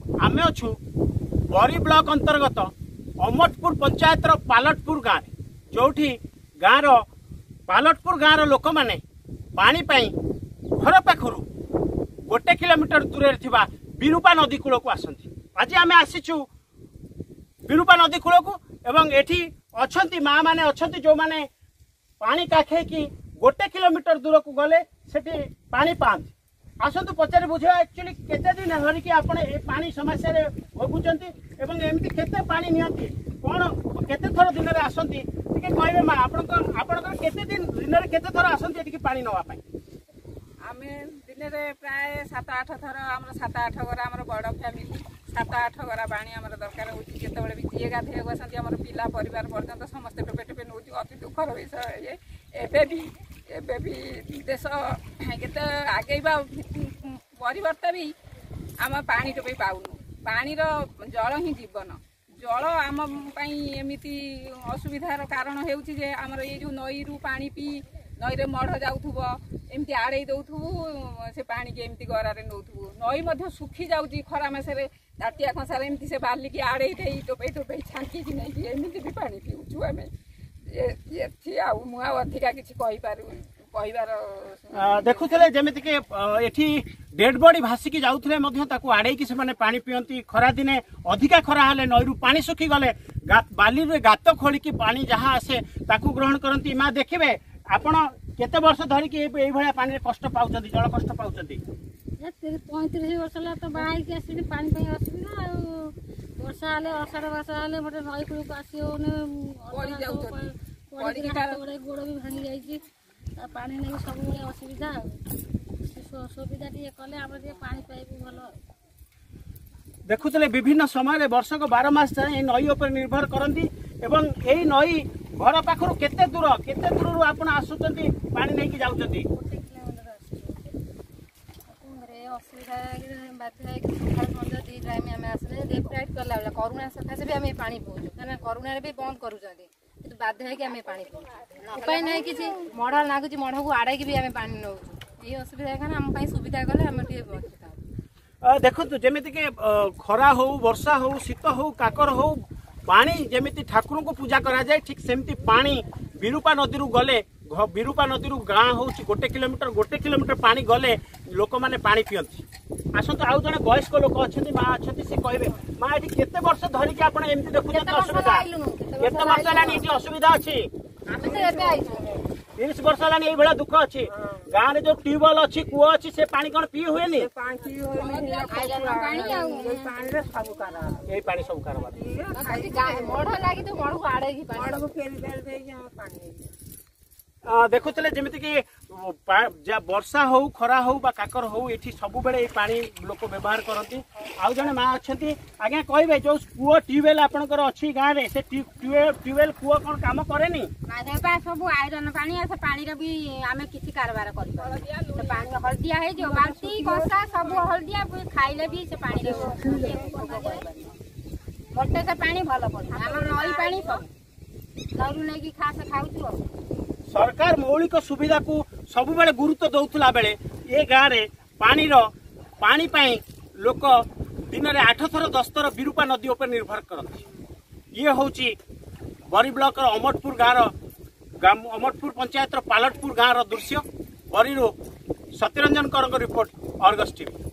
आमे अच्छु बरी ब्लॉक अंतर्गत अमटपुर पंचायत पालटपुर गाँव जो गाँव पालटपुर गाँव लोक मैंने पानी घर पाखर 1 किलोमीटर दूर थिबा विरूपा नदी कूल को आसती। आज आम आसीचु विरूपा नदी कूल को एवं एठी अच्छी माँ मैंने अच्छा जो मैंने पानी काखे कि 1 किलोमीटर दूर को गले सेठी पानी पाती। आसतु पचारे बुझा एक्चुअली केते दिन धरिकी आपण ए पानी समस्या रे भोगुचंती एवं एमती केते पानी नियंती कोन केते थर दिन रे आसंती टिके कहबे मा आपण केते दिन रे केते थर आसंती टिके पानी नवा पाई। आमे दिन रे प्राय 7-8 थर हमर 7-8 घर हमर बड़ फैमिली 7-8 घर पानी हमर दरकार होची। केते बळे भी जिए गाधे बसंती हमर पिला परिवार पर्यंत समस्त टोपे टोपे नउची अति दुखर विषय एबे भी देश केते आगेबा परिवर्तन भी आम पानी टोपे पाउनु। पानी जल ही जीवन जल आम एमती असुविधार कारण होउची जे हमर ये जो नई रु पानी पी नई रे मढ़ जाउथुबो एमती आड़े दउथुबु से पानी के एमती गरारे नउथुबु नई मध्ये सुखी जाउची खरा मासरे ताटिया खसारे एमती से बाली के आड़े देई टोपे टोपे छांकी कि नै एमती भी पानी पिउछु आमे ये थी आ मु अधिका किछि कहि पारु कहिबार देखुले जेमिति के एठी डेड बॉडी भासिकी जाउथले मध्य ताकू आड़े कि से पानी पियंती। खरा दिने अधिका खरा हले नईरू पानी सुखी गले बाली रे गात खोली की पानी जहाँ आसे ताकू ग्रहण करंती। माँ देखिबे आपण केते वर्ष धरि कि एई भलिया पानी रे कष्ट पाउचंती जल कष्ट पाउचंती। 35 वर्ष ला तो बाई के आसी पानी पई असुविधा वर्षा हले अषाढ़ वर्षा हले मटे नई कुल को आसी ओने पड़ी जाउचंती पड़ी के गोड़ भी भांगी जाईची पानी नहीं सब बड़े असुविधा सुविधा टे कले आम पानी पाइबू भल। देखुले विभिन्न समय वर्षक 12 मास जाए नई उपर निर्भर करती एवं यही नई घर पाखर केते दूर आप आसुचंती पानी नहीं जाउचंती। असुविधा बाध्य सकाल 2 टाइम आम आसले लेफ्ट कला बेला करुणा सकाशे भी आम पानी पीऊँ क्या करुणा भी बंद कर बाध्य है कि आम पानी उपाय ना कि मढ़ लगुच मढ़ को आड़े भी आम पानी नौ ये असुविधा कारण आम सुविधा कले आम देखु जमीती के खरा हो वर्षा हो शीत हो काकर हो पानी जमीती ठाकुर को पूजा करा जाए ठीक सेमती पानी विरूपा नदी गले विरूपा नदी गाँ हूँ 1 किलोमीटर पानी गले लोक मैंने पानी पियंती। आसतु आउ जड़े वयस्क लोक अच्छा माँ अच्छा सी कहे माँ ये केते वर्ष धरिकी आप एमती देखुं असुविधा केते वर्ष है असुविधा अच्छी 30 वर्ष है ये दुख अच्छी गाँव में जो ट्यूबवेल अच्छी कूह अच्छी से पानी कौन पी हुए पानी सब देखुले जमीती कि वर्षा हो खरा हो बा काकर हो ये सब बेले पानी लोक व्यवहार करती। आउ जड़े माँ अच्छा आज्ञा कहे जो कूह ट्यूबवेल आपंकर अच्छी गाँव में से ट्यूबवेल कूह कौन कम कैनि सब आयरन पानी से पानी भी आम किसी कारबार कर पानी हल्दिया है जो बाल्टी कसा सब हल्दिया खाइले भी से पानी मोटे से पानी भल पड़े आम नई पानी सब नईरू नहीं खास खाऊ। सरकार मौलिक सुविधा को सब बेले गुरुत्व दौला बेले ये गाँव में पानी पाई लोक दिन में 8 थर 10 थर विरूपा नदी उपर निर्भर करती। ये हूँ बरी ब्लॉक अमटपुर गाँव अमटपुर पंचायत पालटपुर गाँव दृश्य बरी सत्यरंजन कर रिपोर्ट अर्गस टीवी।